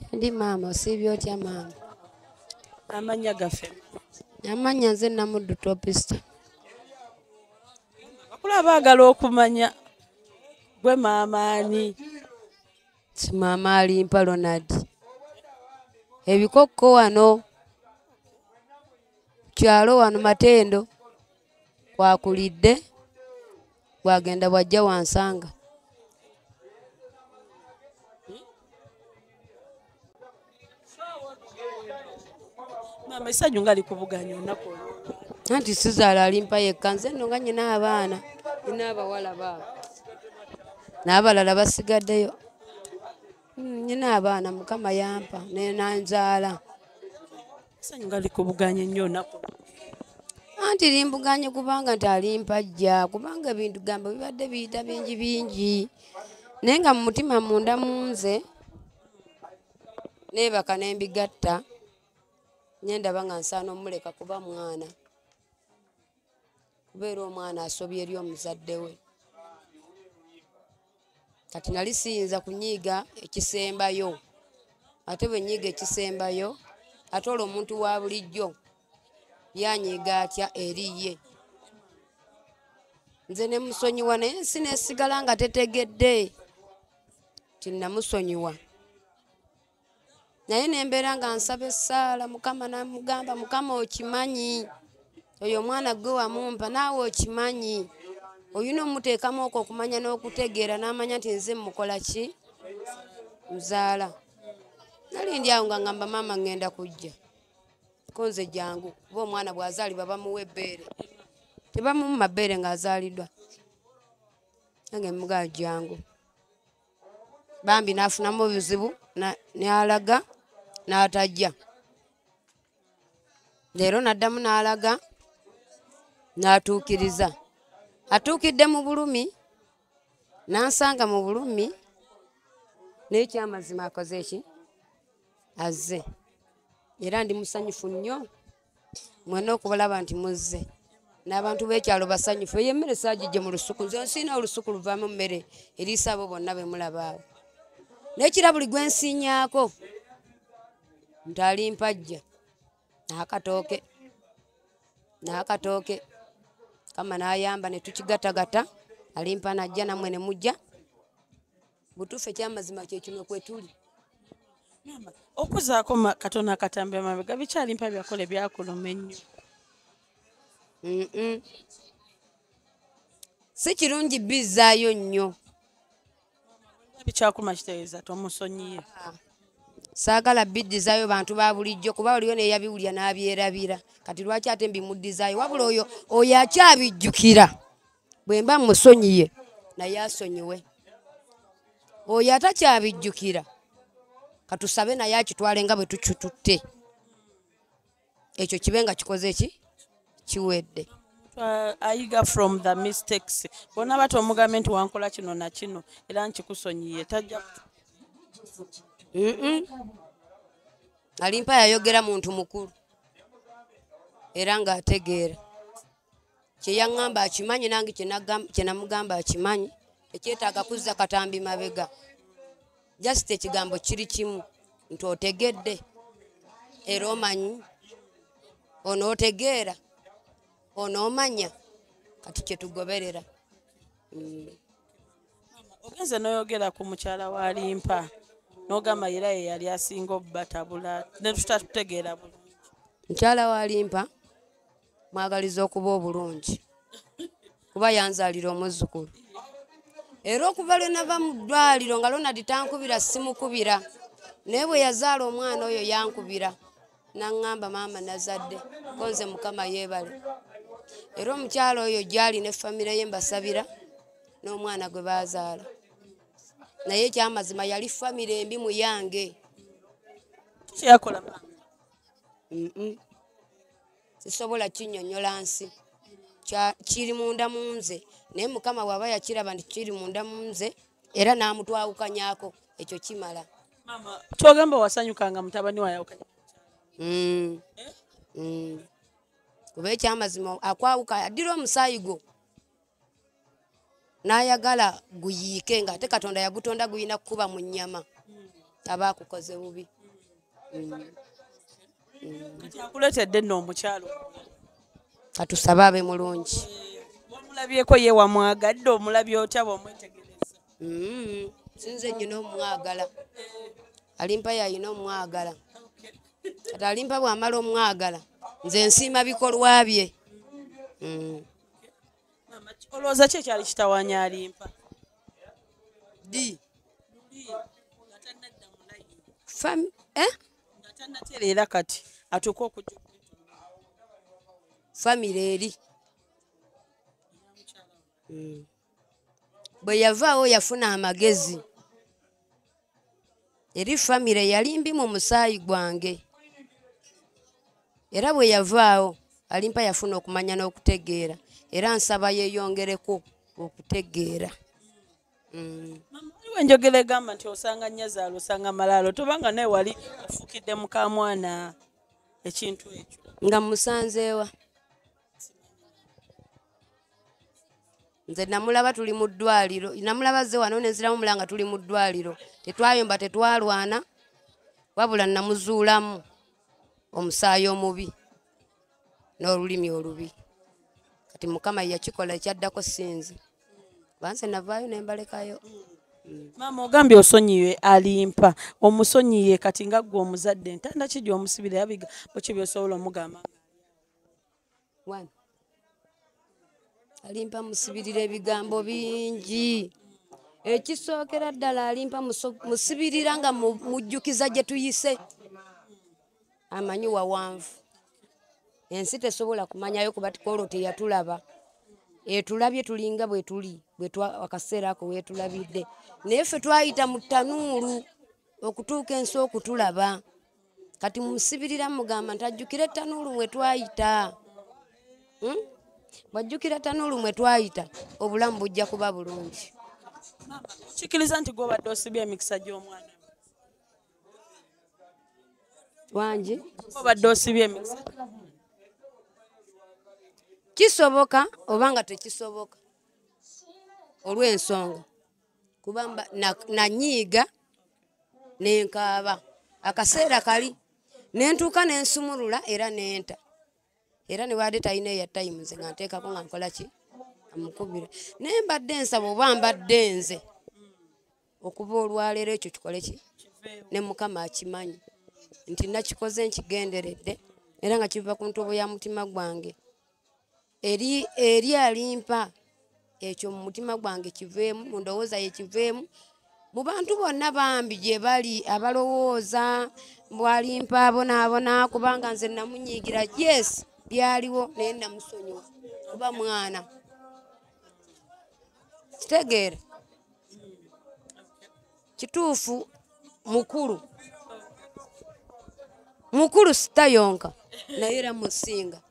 Ndi maama osiibye otya maama? Amanya gaffe. Amanya nze Namuddu Topista. Bakula baagala okumanya gwe maama ani? Si maama Alimpa Ronald. Ebikokko wano kyalo wano Matendo kwakulidde bwagenda bwajja wansanga. Maama essanyu nga likubuganya olunaku olwo. Anti sizaala Alimpa yekka, nze nno nga nyina abaana, nyina abawala baabo n'abalala basigaddeyo. Nyina abaana Mukama yampa nanzaala. Essanyu nga likubuganya nnyo olunaku. Anti limbuganye kubanga nti Alimpa ajja, kubanga ebintu gamba bibadde biyita bingi bingi, naye nga mu mutima munda munze neebaka n'embigatta, nyendaba nga nsaana omuleka kuba mwana, kubeera omwana asobye eri omuzadde we. Kati nali siyinza kunyiiga ekisembayo, ate bwe nyiiga ekisembayo ate olwo omuntu wa bulijjo yanyiiga atya eriye. Nze ne musonyiwa naye ensi nesigala nga tetegedde ti namusonyiwa, naye nembeera nga nsaba essaala. Mukama namugamba, Mukama okimanyi oyo omwana gwe wamumpa naawe okimanyi, oyina omuteekamu okwo okumanya n'okutegeera n'amanya nti nze mukola ki muzaala. Nali ndi awo nga ngamba maama ngenda kujja ko nze jangu kuba omwana bw'azaalibwa bamuwa ebbeere, tebamumu mabbeere ng'azaaliddwa. Nange mugaa jangu, bambi n'afunamu obuzibu n'alaga n'atajja. Leero n'addamu n'alaga n'atuukiriza. Atuukidde mu bulumi n'ansanga mu bulumi, naye ekyamazima akoze eki azze. Era ndi musanyufu nnyo mwena okubalaba nti muzze, n'abantu b'ekyalo basanyufu. Eyo emmere saagijje mu lusuku, nze nsiina olusuku luvaamu mmere eriisa abo bonna be mulaba awo. N'ekira buli gwe nsiinyaako nti Alimpa ajja, n'akatooke Kama n'ayamba ne tukigatagata, Alimpa n'ajja nammwe ne mujja. Butuufu ekyamazima kye kino kwe tuli. Okuzaako katono akatambi amabega biki Alimpa byakola ebyakuluma ennyo? Si kirungi bizzaayo nnyo. Bikyakuma kitegeeza tomusonyiye. Saagala biddizaayo bantu ba bulijjo, kuba oliyo neyabiwulya n'abyerabira. Kati lwaki ate mbimuddizaayo? Wabula oyo akyabijjukira bwe mba musonyiye naye asonyiwe. Oyo atakyabijjukira katusabe naye akitwale nga bwe tukitutte, ekyo kibe nga kikoze eki kiwedde. Ayiga from the mistakes. Bona bato omugambe nti wankola kino na kino era nkikusonyiye tajja. Alimpa yayogera muntu mukulu era ng'ategeera. Kye yaŋŋamba akimanyi, nange kye namugamba akimanyi. Ekyetaaga kuzza katambi mabega. Just ekigambo kiri kimu nti otegedde era omanyi, onootegeera, onoomanya, kati kye tugoberera. Ogenze n'oyogera ku mukyala wa Alimpa n'ogamba era ye yali asinga obbatabula ne tutatutegeera bulungi. Mukyala wa Alimpa mwagaliza okuba obulungi kuba yanzaalira omuzzukulu. Era okuva lwe nava mu ddwaliro nga Ronald tankubira simukubira, naye bwe yazaala omwana oyo yankubira n'aŋŋamba maama nazadde ko nze Mukama yeebale. Era omukyala oyo gy'ali ne famire ye mbasabira n'omwana gwe baazaala, naye ekyamazima yali famire embi mu yange. Kyakola sisobola kinnyonnyola nsi, kiri munda mu nze, naye Mukama bw'aba yakiraba nti kiri munda mu nze era n'amutwawukanyaako, ekyo kimala. Mama twogamba wasanyukanga mutabani wa yawukanya. Kuba ekyamazima akwawuka addira omusaayi gwo n'ayagala guyiike, nga ate Katonda yagutonda guyina kuba mu nnyama. aba akukoze bubi. Kati akuleetedde nno omukyalo. Katusabe abe mulungi. Wamulabyeko ye wamwagadde omulabye otya bw'omwetegereza? Sinze nnyina omwagala. Alimpa yayina omwagala. Kati alimpa bw'amala omwagala nze nsiima bikolwa bye. Olowooza ki ekyali kitawaanya alimpa? Nga tannatereera kati atuuka okujja famire eri. Bwe yavaawo yafuna amagezi. Eri famire yali mbi mu musaayi gwange. Era bwe yavaawo alimpa yafuna okumanya n'okutegeera. Era nsaba yeeyongereko okutegeera. Waliwo enjogera egamba nti osanga nnyazaalo osanga malaalo. Tobanga naye wali ofukidde muka mwana ekintu ekyo? Nga musanzeewa. Nze namulaba tuli mu ddwaliro. Namulaba ze wano ne nziramu mulanga tuli mu ddwaliro. Tetwayomba tetwalwana. Wabula namuzuulamu omusaayi omubi n'olulimi olubi. Kati Mukama yakikola ekyaddako sinzi. Banse navaayo ne mbalekayo. Maama ogambye osonyiwe alimpa. Omusonyiye kati nga ggwe omuzadde ntanda ki gy'omusibira yabiga bweki by'osobola omugamba? Alimpa musibirira ebigambo bingi. Ekisookera ddala alimpa musibirira nga mujjukiza gye tuyise. Amanyi wawanvu. Ensi tesobola kumanyayo kuba tikolo teyatulaba. Etulabye tulinga bwe tuli akaseera ako weetulabidde. Naye ffe twayita mu ttanuulu okutuuka ensi okutulaba. Kati musibirira mugamba ntajjukira ettanuulu mwe twayita. Bwajjukira ttanuulu mwe twayita obulamu bujja kuba bulungi. Kikiriza nti gw'obadde osibye emikisa gy'omwana wangi? Gw'obadde osibye emikisa? Kisoboka oba nga tekisoboka olw'ensonga kuba nanyiiga nenkaaba akaseera kali nentuuka nensumulula era nenta era ne waade talina eya tayimu nze nga nteekako nga nkola ki amukubira naye mbadde nsaba oba mbadde nze okuva olwaleero ekyo kikole ki ne Mukama akimanyi nti nakikoze nkigenderedde era nga kiva ku ntobo ya mutima gwange. Eri alimpa ekyo mu mutima gwange kiveemu, mu ndowooza ye kiveemu. Mu bantu bonna bambi gye bali abalowooza bwalimpa abonaabona kubanga nze namunyiigira yes byaliwo naye namusonyiwa kuba mwana. Kitegeera kituufu mukulu sitayonka naye era musinga.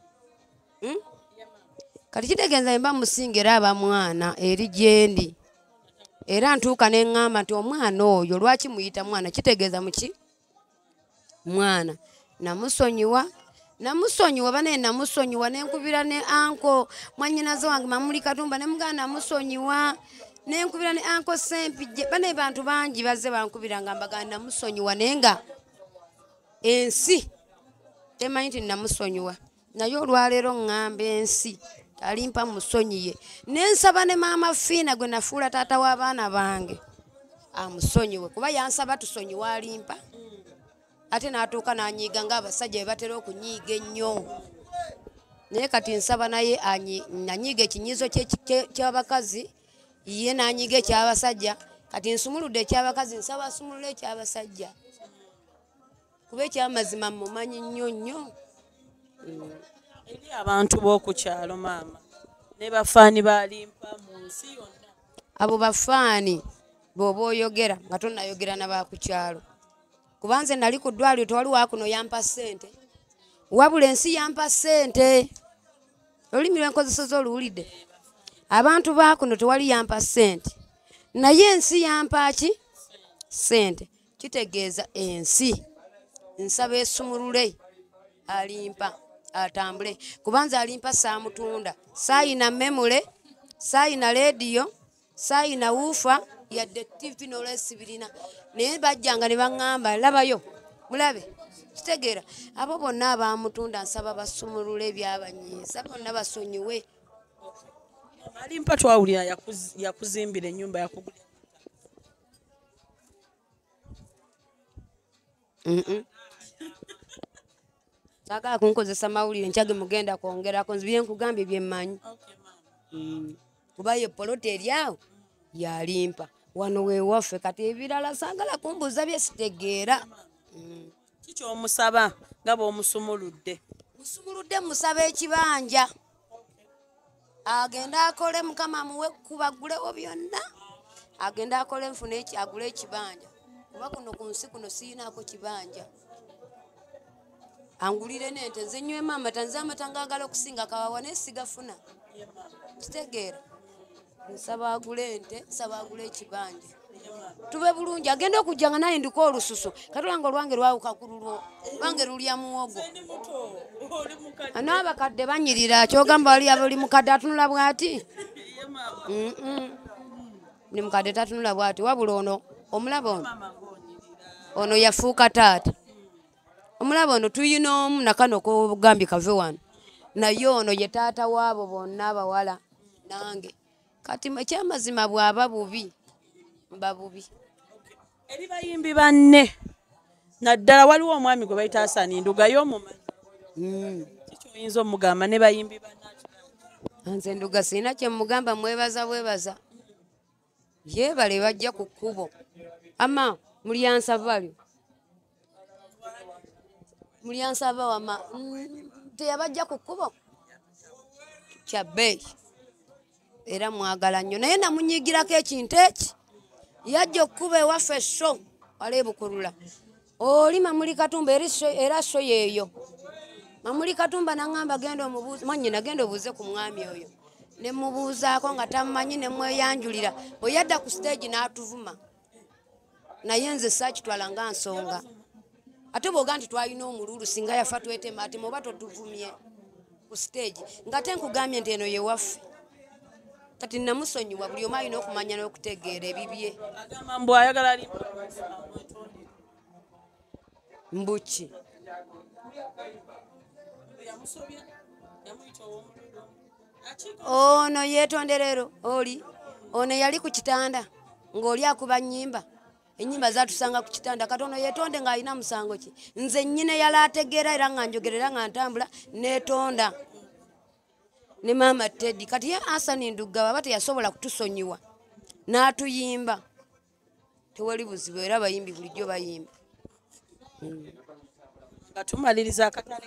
Kati kitegeeza mba musinga era aba mwana eri gyendi era ntuuka ne ŋŋamba nti omwana oyo lwaki muyita mwana kitegeeza muki mwana. Namusonyiwa banaye namusonyiwa nenkubira ne anko mwannyinaze wange Mamuli Katumba ne mugana namusonyiwa nenkubira ne anko Sempijje banaye bantu bangi bazze bankubira nga mbagana namusonyiwa naye nga ensi temanyi nti namusonyiwa. Naye olwaleero ŋŋamba ensi alimpa musonyiye nensaba ne maama Fiina gwe nafuula taata w'abaana bange amusonyiwe kuba yansaba tusonyiwe alimpa ate n'atuuka n'anyiiga ng'abasajja bwe batera okunyiiga ennyo. Naye kati nsaba naye nanyiiga ekinyiizo ky'abakazi ye n'anyiiga eky'abasajja. Kati nsumuludde eky'abakazi nsaba asumulule eky'abasajja kuba eky'amazima mumanyi nnyo nnyo. Eri abantu b'oku kyalo maama ne bafaani balimpa mu nsi yonna. Abo bafaani bw'oba oyogera nga tonnayogera n'abaku kyalo kuba nze nali ku ddwaliro tewali waakuno yampa ssente wabula ensi yampa ssente. Olulimi lwenkozeseza oluwulidde. Abantu baakuno tewali yampa ssente naye ensi yampa ki ssente. Kitegeeza ensi nsaba esumulule alimpa atambule kubanza alimpa saamutunda saayina memule saayina leediyo saayina wuufa yadde TV n'olwesibirina naye bajjanga ne baŋŋamba labayo mulabe kitegeera abo bonna abamutunda nsaba basumulule ebyabanyiiza bonna basonyiwe. alimpa twawulira yakuzimbira ennyumba yakugulira saagala kunkozesa mawulire nkyage mugenda kwongerako nzibye nkugambye byemmanyi kuba ye poloti eryawo yalimpa wano wewaffe kati ebirala saagala kumbuuza byesitegeera. kikyomusaba nga bw'omusumuludde? musumuludde musaba ekibanja agenda akole mukama muwe kubagulewo byonna agenda akole nfune agule ekibanja kuba kuno ku nsi kuno siyinaako kibanja angulire n'ente nze nywemu amata nze amata ngaagala okusinga kawawa naye sigafuna kitegeera nsaba agule ente nsaba agule ekibanja tube bulungi agenda okujja nga naye ndiko olususu katulanga olwange lwawuka ku lulwo lwange lulya muwogo n'abakadde banyirira kyogamba wali abali mukadde atunula bwati ni mukadde tatunula bwati wabula ono omulaba ono yafuuka taata omulaba ono tuyina omu nakano kogambye kave wano naye ono ye taata waabo bonna abawala nange kati ekyamazima bwaba bubi mba bubi. eri bayimbi banne naddala waliwo omwami gwe bayita Asani Nduga y'omumanyi kikyoyinza omugamba ne bayimbi banne? Nze Nduga sirina kyemugamba mwebaza bwebaza yeebale bajja ku kkubo ama mulyansaba lyo mulyansaba wama teyabajja ku kkubo kyabbeeyi era mwagala nnyo naye namunyigirako ekintu eki yajja okkuba ewaffe so wala ebukulula oli Mamuli Katumba era so yeeyo Mamuli Katumba naŋŋamba genda omubuuza mwanyina genda obuuze ku mwami oyo ne mubuuzaako nga tamumanyi ne mweyanjulira bwe yadda ku stage n'atuvuma naye nze saakitwala nga nsonga ate bw'oga nti twalina omululu singa yafa twetema ati muba totuvumye ku stage nga te nkugambye nti eno ye waffe kati namusonyiwa buli omu alina okumanya n'okutegeera ebibye agamba mbu ayagala ali mbuki ono yeetonderero oli ono yali ku kitanda ng'oli akuba nnyimba ennyimba zatusanga ku kitanda kati ono yeetonde ng'alina musango ki nze nnyine yali ategeera era nga njogerera nga ntambula neetonda ne maama Teddy kati ye Asani Nduga baba teyasobola kutusonyiwa n'atuyimba tewali buzibu era abayimbi bulijjo bayimba nga tumaliriza akatale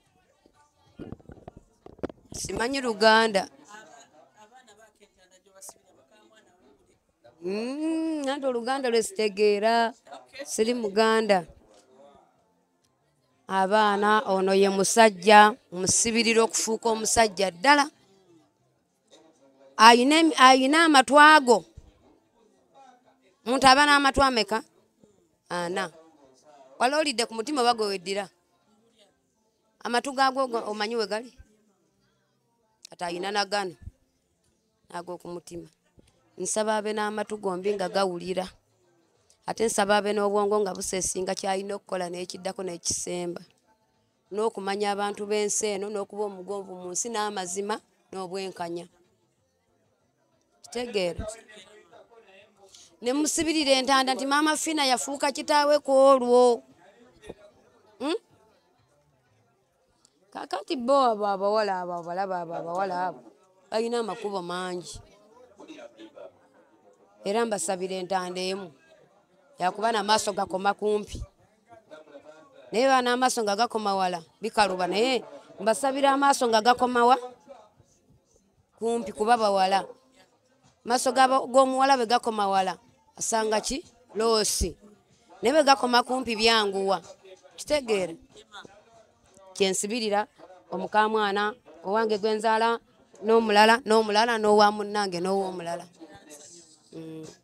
simanyi Luganda nanti Oluganda lwesitegeera siri Muganda abaana ono ye musajja musibirira okufuuka omusajja ddala ayina amatwago muntu aba n'amatwa ameka 4 wala olidde ku mutima oba gwe weddira amatu gaagwo omanyi we gali kati ayina nagano ag'oku mutima nsaba abe n'amatu gombi nga gawulira ate nsaba abe n'obwongo nga buseesinga kyalina okukola n'ekiddako n'ekisemba n'okumanya abantu b'ensi eno n'okuba omugonvu mu nsi n'amazima n'obwenkanya kitegeera ne musibirira entanda nti maama Fina yafuuka kitaawe ku olwo kakati bo abo abawala abo abalaba abo abawala abo balina amakubo mangi era mbasabira entanda emu yakuba n'amaaso gakoma kumpi naye bana amaaso nga gakoma wala bikaluba naye mbasabira amaaso nga gakomawa kumpi kuba bawala maaso g'omuwala bwe gakoma wala asanga ki loosi naye bwe gakoma kumpi byanguwa kitegeera kyensibirira omukamwana owange gwenzaala n'omulala n'owa munnange n'ow'omulala